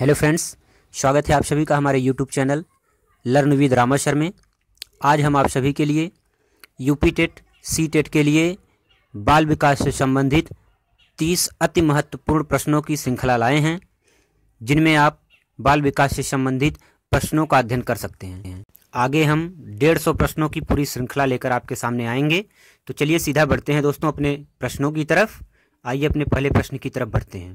Hello friends, स्वागत है आप सभी का हमारे YouTube channel learn with Rameshwar में। आज हम आप सभी के लिए यूपी टेट सी टेट के लिए बाल विकास से संबंधित 30 अति महत्वपूर्ण प्रश्नों की श्रृंखला लाए हैं, जिनमें आप बाल विकास से संबंधित प्रश्नों का अध्ययन कर सकते हैं। आगे हम 150 प्रश्नों की पूरी श्रृंखला लेकर आपके सामने आएंगे। तो चलिए सीधा बढ़ते हैं दोस्तों अपने प्रश्नों की तरफ। आइए अपने पहले प्रश्न की तरफ बढ़ते हैं।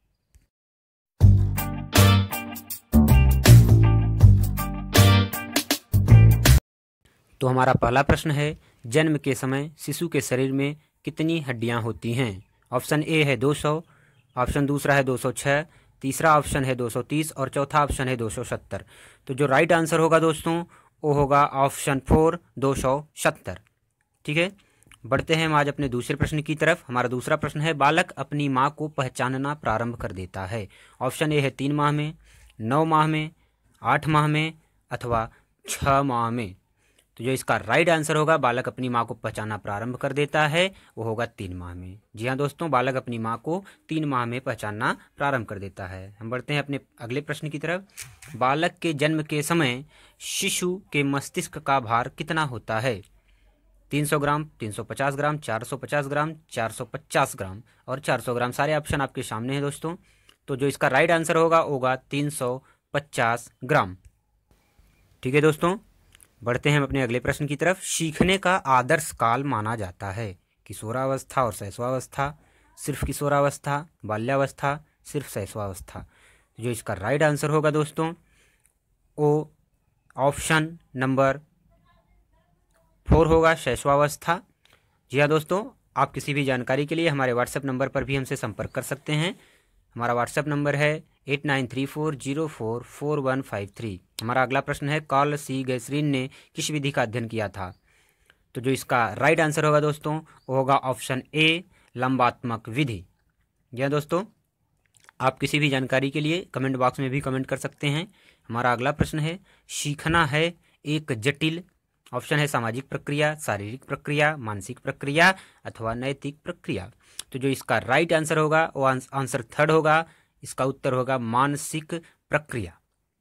तो हमारा पहला प्रश्न है, जन्म के समय शिशु के शरीर में कितनी हड्डियां होती हैं? ऑप्शन ए है 200, ऑप्शन दूसरा है 206, तीसरा ऑप्शन है 230 और चौथा ऑप्शन है 270। तो जो राइट आंसर होगा दोस्तों वो होगा ऑप्शन 4 270। ठीक है, बढ़ते हैं हम आज अपने दूसरे प्रश्न की तरफ। हमारा दूसरा प्रश्न है, बालक अपनी माँ को पहचानना प्रारंभ कर देता है। ऑप्शन ए है 3 माह में, 9 माह में, 8 माह में अथवा 6 माह में। तो जो इसका राइट आंसर होगा, बालक अपनी माँ को पहचानना प्रारंभ कर देता है, वो होगा 3 माह में। जी हाँ दोस्तों, बालक अपनी माँ को 3 माह में पहचानना प्रारंभ कर देता है। हम बढ़ते हैं अपने अगले प्रश्न की तरफ। बालक के जन्म के समय शिशु के मस्तिष्क का भार कितना होता है? 300 ग्राम, 350 ग्राम, 450 ग्राम, 450 ग्राम और 400 ग्राम। सारे ऑप्शन आपके सामने हैं दोस्तों। तो जो इसका राइट आंसर होगा 350 ग्राम। ठीक है दोस्तों, बढ़ते हैं हम अपने अगले प्रश्न की तरफ। सीखने का आदर्श काल माना जाता है किशोरावस्था और शैशवावस्था, सिर्फ किशोरावस्था, बाल्यावस्था, सिर्फ शैशवावस्था। जो इसका राइट आंसर होगा दोस्तों वो ऑप्शन नंबर 4 होगा, शैशवावस्था। जी हाँ दोस्तों, आप किसी भी जानकारी के लिए हमारे व्हाट्सएप नंबर पर भी हमसे संपर्क कर सकते हैं। हमारा व्हाट्सएप नंबर है 8934044153। हमारा अगला प्रश्न है, कार्ल सी गैसरीन ने किस विधि का अध्ययन किया था? तो जो इसका राइट आंसर होगा दोस्तों वो होगा ऑप्शन ए, लंबात्मक विधि। जी दोस्तों, आप किसी भी जानकारी के लिए कमेंट बॉक्स में भी कमेंट कर सकते हैं। हमारा अगला प्रश्न है, सीखना है एक जटिल, ऑप्शन है सामाजिक प्रक्रिया, शारीरिक प्रक्रिया, मानसिक प्रक्रिया अथवा नैतिक प्रक्रिया। तो जो इसका राइट आंसर होगा वो आंसर 3 होगा, इसका उत्तर होगा मानसिक प्रक्रिया।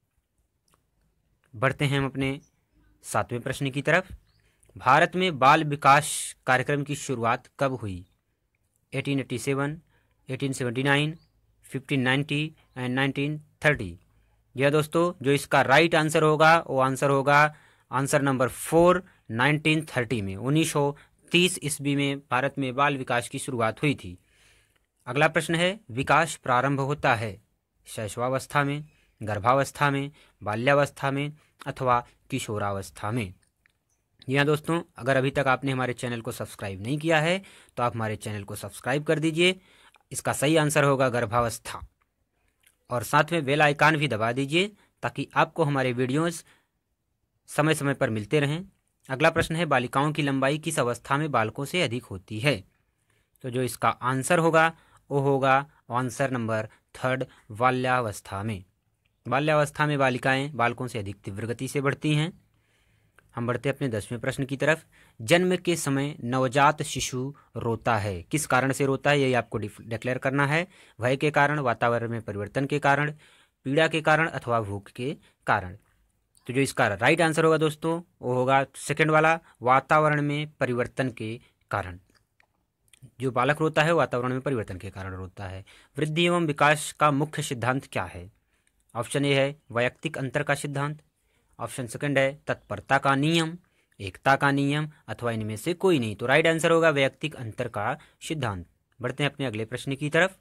बढ़ते हैं हम अपने 7वें प्रश्न की तरफ। भारत में बाल विकास कार्यक्रम की शुरुआत कब हुई? 1887, 1879, 1590 एंड 1930। यह दोस्तों जो इसका राइट आंसर होगा वो आंसर होगा आंसर नंबर 4, 1930 में। 1930 ईस्वी में भारत में बाल विकास की शुरुआत हुई थी। अगला प्रश्न है, विकास प्रारंभ होता है शैशवावस्था में, गर्भावस्था में, बाल्यावस्था में अथवा किशोरावस्था में? जी हाँ दोस्तों, अगर अभी तक आपने हमारे चैनल को सब्सक्राइब नहीं किया है तो आप हमारे चैनल को सब्सक्राइब कर दीजिए। इसका सही आंसर होगा गर्भावस्था, और साथ में बेल आइकन भी दबा दीजिए ताकि आपको हमारे वीडियोस समय समय पर मिलते रहें। अगला प्रश्न है, बालिकाओं की लंबाई किस अवस्था में बालकों से अधिक होती है? तो जो इसका आंसर होगा वो होगा आंसर नंबर 3, बाल्यावस्था में। बाल्यावस्था में बालिकाएं बालकों से अधिक तीव्र गति से बढ़ती हैं। हम बढ़ते हैं अपने 10वें प्रश्न की तरफ। जन्म के समय नवजात शिशु रोता है, किस कारण से रोता है यही आपको डिक्लेयर करना है। भय के कारण, वातावरण में परिवर्तन के कारण, पीड़ा के कारण अथवा भूख के कारण। तो जो इसका राइट आंसर होगा दोस्तों वो होगा सेकंड वाला, वातावरण में परिवर्तन के कारण। जो बालक रोता है वातावरण में परिवर्तन के कारण रोता है। वृद्धि एवं विकास का मुख्य सिद्धांत क्या है? ऑप्शन ए है वैयक्तिक अंतर का सिद्धांत, ऑप्शन सेकंड है तत्परता का नियम, एकता का नियम अथवा इनमें से कोई नहीं। तो राइट आंसर होगा वैयक्तिक अंतर का सिद्धांत। बढ़ते हैं अपने अगले प्रश्न की तरफ।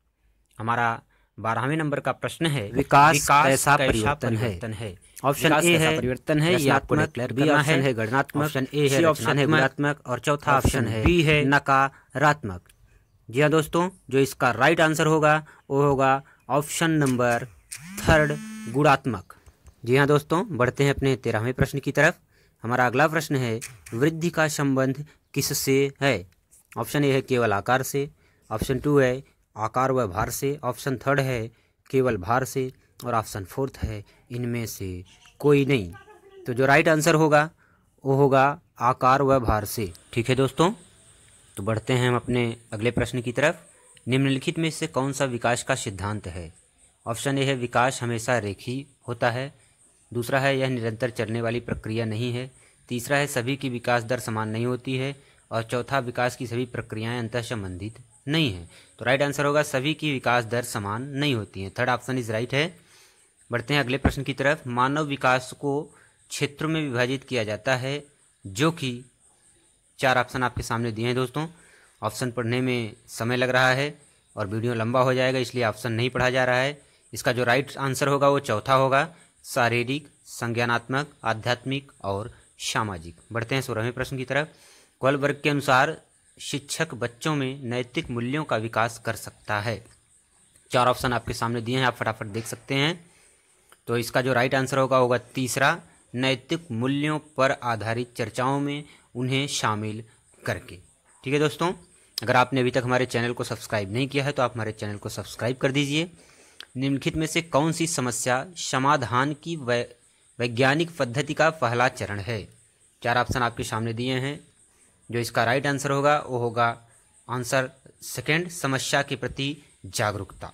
हमारा 12वें नंबर का प्रश्न है, विकास कैसा परिवर्तन है? ऑप्शन ए है परिवर्तन है, ये आपको डिक्लेयर करना है। ऑप्शन है गणनात्मक, ऑप्शन ए है ऑप्शन है गुणात्मक और चौथा ऑप्शन है बी है नकारात्मक। जी हाँ दोस्तों, जो इसका राइट आंसर होगा वो होगा ऑप्शन नंबर 3, गुणात्मक। जी हाँ दोस्तों, बढ़ते हैं अपने 13वें प्रश्न की तरफ। हमारा अगला प्रश्न है, वृद्धि का संबंध किससे है? ऑप्शन ए है केवल आकार से, ऑप्शन 2 है आकार व भार से, ऑप्शन 3 है केवल भार से और ऑप्शन 4 है इनमें से कोई नहीं। तो जो राइट आंसर होगा वो होगा आकार व भार से। ठीक है दोस्तों, तो बढ़ते हैं हम अपने अगले प्रश्न की तरफ। निम्नलिखित में से कौन सा विकास का सिद्धांत है? ऑप्शन ए है विकास हमेशा रेखीय होता है। दूसरा है यह निरंतर चलने वाली प्रक्रिया नहीं है। तीसरा है सभी की विकास दर समान नहीं होती है। और चौथा विकास की सभी प्रक्रियाएं अंतः संबंधित नहीं है। तो राइट आंसर होगा सभी की विकास दर समान नहीं होती है। थर्ड ऑप्शन इज राइट है। बढ़ते हैं अगले प्रश्न की तरफ। मानव विकास को क्षेत्रों में विभाजित किया जाता है, जो कि 4 ऑप्शन आपके सामने दिए हैं दोस्तों। ऑप्शन पढ़ने में समय लग रहा है और वीडियो लंबा हो जाएगा, इसलिए ऑप्शन नहीं पढ़ा जा रहा है। इसका जो राइट आंसर होगा वो चौथा होगा, शारीरिक, संज्ञानात्मक, आध्यात्मिक और सामाजिक। बढ़ते हैं 16वें प्रश्न की तरफ। कोलबर्ग के अनुसार शिक्षक बच्चों में नैतिक मूल्यों का विकास कर सकता है। 4 ऑप्शन आपके सामने दिए हैं, आप फटाफट देख सकते हैं। तो इसका जो राइट आंसर होगा तीसरा, नैतिक मूल्यों पर आधारित चर्चाओं में उन्हें शामिल करके। ठीक है दोस्तों, अगर आपने अभी तक हमारे चैनल को सब्सक्राइब नहीं किया है तो आप हमारे चैनल को सब्सक्राइब कर दीजिए। निम्नलिखित में से कौन सी समस्या समाधान की वैज्ञानिक पद्धति का पहला चरण है? 4 ऑप्शन आपके सामने दिए हैं। जो इसका राइट आंसर होगा वो होगा आंसर सेकंड, समस्या के प्रति जागरूकता।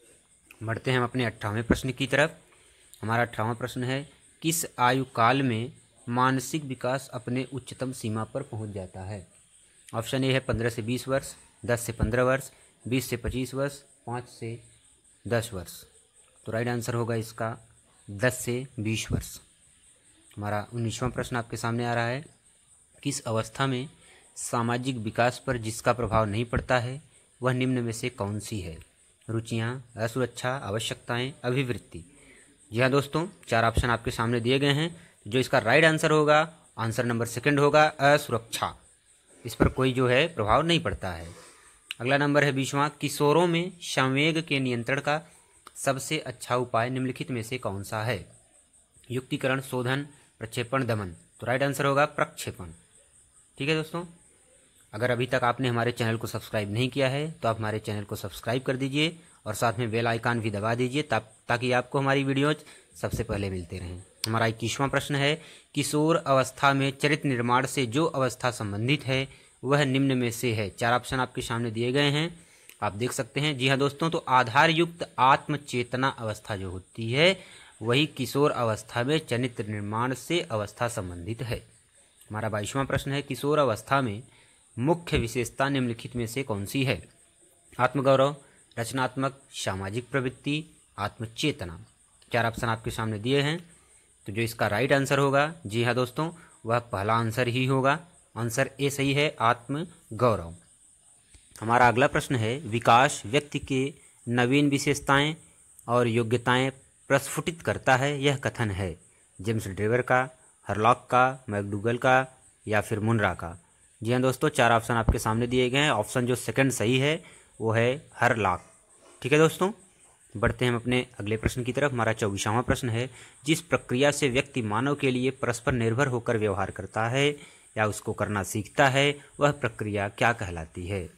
बढ़ते हैं हम अपने 18वें प्रश्न की तरफ। हमारा 18वां प्रश्न है, किस आयु काल में मानसिक विकास अपने उच्चतम सीमा पर पहुंच जाता है? ऑप्शन ए है 15 से 20 वर्ष, 10 से 15 वर्ष, 20 से 25 वर्ष, 5 से 10 वर्ष। तो राइट आंसर होगा इसका 10 से 20 वर्ष। हमारा 19वां प्रश्न आपके सामने आ रहा है, किस अवस्था में सामाजिक विकास पर जिसका प्रभाव नहीं पड़ता है वह निम्न में से कौन सी है? रुचियाँ, असुरक्षा, आवश्यकताएं, अभिवृत्ति। जी हाँ दोस्तों, 4 ऑप्शन आपके सामने दिए गए हैं। जो इसका राइट आंसर होगा, आंसर नंबर सेकंड होगा, असुरक्षा। इस पर कोई जो है प्रभाव नहीं पड़ता है। अगला नंबर है 20वां, किशोरों में संवेग के नियंत्रण का सबसे अच्छा उपाय निम्नलिखित में से कौन सा है? युक्तिकरण, शोधन, प्रक्षेपण, दमन। तो राइट आंसर होगा प्रक्षेपण। ठीक है दोस्तों, अगर अभी तक आपने हमारे चैनल को सब्सक्राइब नहीं किया है तो आप हमारे चैनल को सब्सक्राइब कर दीजिए और साथ में बेल आइकन भी दबा दीजिए ताकि आपको हमारी वीडियोज सबसे पहले मिलते रहें। हमारा 21वां प्रश्न है, किशोर अवस्था में चरित्र निर्माण से जो अवस्था संबंधित है वह निम्न में से है? 4 ऑप्शन आपके सामने दिए गए हैं, आप देख सकते हैं। जी हाँ दोस्तों, तो आधार युक्त आत्मचेतना अवस्था जो होती है वही किशोर अवस्था में चरित्र निर्माण से अवस्था संबंधित है। हमारा 22वां प्रश्न है, किशोर अवस्था में मुख्य विशेषता निम्नलिखित में से कौन सी है? आत्मगौरव, रचनात्मक, सामाजिक प्रवृत्ति, आत्मचेतना। 4 ऑप्शन आपके सामने दिए हैं। तो जो इसका राइट आंसर होगा, जी हाँ दोस्तों, वह पहला आंसर ही होगा, आंसर ए सही है, आत्मगौरव। हमारा अगला प्रश्न है, विकास व्यक्ति के नवीन विशेषताएं और योग्यताएं प्रस्फुटित करता है, यह कथन है? जेम्स ड्रेवर का, हरलॉक का, मैकडूगल का या फिर मुनरा का? जी हाँ दोस्तों, 4 ऑप्शन आपके सामने दिए गए हैं। ऑप्शन जो सेकंड सही है वो है हरलॉक। ठीक है दोस्तों, बढ़ते हैं हम अपने अगले प्रश्न की तरफ। हमारा 24वां प्रश्न है, जिस प्रक्रिया से व्यक्ति मानव के लिए परस्पर निर्भर होकर व्यवहार करता है या उसको करना सीखता है वह प्रक्रिया क्या कहलाती है?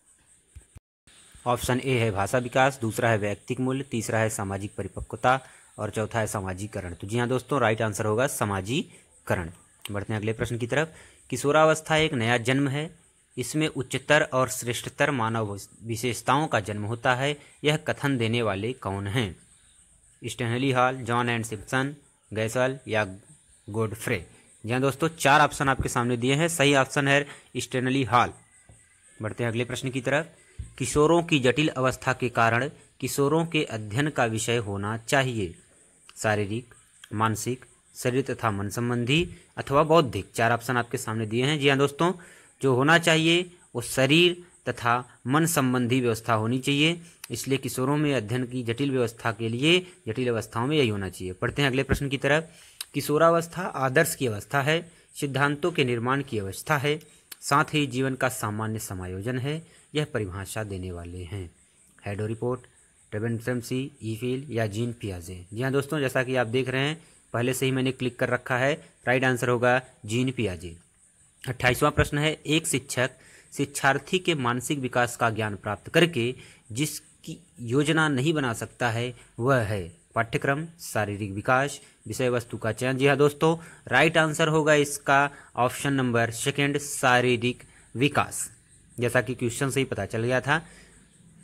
ऑप्शन ए है भाषा विकास, दूसरा है वैयक्तिक मूल्य, तीसरा है सामाजिक परिपक्वता और चौथा है सामाजिकरण। तो जी हाँ दोस्तों, राइट आंसर होगा सामाजिकरण। बढ़ते हैं अगले प्रश्न की तरफ। किशोरावस्था एक नया जन्म है, इसमें उच्चतर और श्रेष्ठतर मानव विशेषताओं का जन्म होता है, यह कथन देने वाले कौन हैं? Stanley Hall, John and Simpson, Gesell या गोडफ्रे? जी हाँ दोस्तों, 4 ऑप्शन आपके सामने दिए हैं, सही ऑप्शन है स्टैनली हॉल। बढ़ते हैं अगले प्रश्न की तरफ। किशोरों की जटिल अवस्था के कारण किशोरों के अध्ययन का विषय होना चाहिए? शारीरिक, मानसिक, शरीर तथा मन संबंधी अथवा बौद्धिक? 4 ऑप्शन आपके सामने दिए हैं। जी हाँ दोस्तों, जो होना चाहिए वो शरीर तथा मन संबंधी व्यवस्था होनी चाहिए, इसलिए किशोरों में अध्ययन की जटिल व्यवस्था के लिए जटिल अवस्थाओं में यही होना चाहिए। पढ़ते हैं अगले प्रश्न की तरफ। किशोरावस्था आदर्श की अवस्था है, सिद्धांतों के निर्माण की अवस्था है, साथ ही जीवन का सामान्य समायोजन है, यह परिभाषा देने वाले हैं? हेडो रिपोर्ट, रेबेनसेम्सी, ईफिल या जीन पियाजे? जी हाँ दोस्तों, जैसा कि आप देख रहे हैं पहले से ही मैंने क्लिक कर रखा है, राइट आंसर होगा जीन पियाजे। 28वां प्रश्न है, एक शिक्षक शिक्षार्थी के मानसिक विकास का ज्ञान प्राप्त करके जिसकी योजना नहीं बना सकता है वह है? पाठ्यक्रम, शारीरिक विकास, विषय वस्तु का चयन? जी हाँ दोस्तों, राइट आंसर होगा इसका ऑप्शन नंबर सेकंड, शारीरिक विकास। जैसा कि क्वेश्चन से ही पता चल गया था,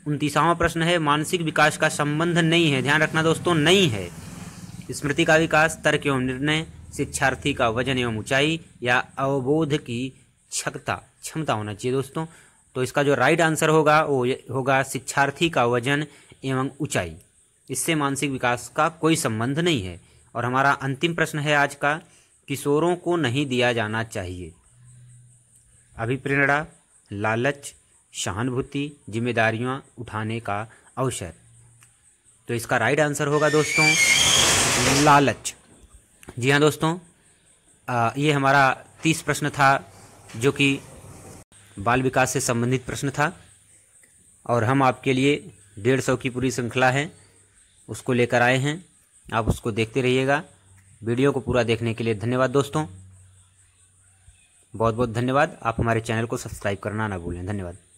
29वां प्रश्न है, मानसिक विकास का संबंध नहीं है, ध्यान रखना दोस्तों, नहीं है। स्मृति का विकास, तर्क एवं निर्णय, शिक्षार्थी का वजन एवं ऊंचाई या अवबोध की क्षमता होना चाहिए दोस्तों। तो इसका जो राइट आंसर होगा वो होगा शिक्षार्थी का वजन एवं ऊंचाई। इससे मानसिक विकास का कोई संबंध नहीं है। और हमारा अंतिम प्रश्न है आज का, किशोरों को नहीं दिया जाना चाहिए अभिप्रेरणा, लालच, सहानुभूति, जिम्मेदारियां उठाने का अवसर। तो इसका राइट आंसर होगा दोस्तों लालच। जी हाँ दोस्तों, ये हमारा 30 प्रश्न था जो कि बाल विकास से संबंधित प्रश्न था। और हम आपके लिए 150 की पूरी श्रृंखला है उसको लेकर आए हैं, आप उसको देखते रहिएगा। वीडियो को पूरा देखने के लिए धन्यवाद दोस्तों, बहुत बहुत धन्यवाद। आप हमारे चैनल को सब्सक्राइब करना ना भूलें। धन्यवाद।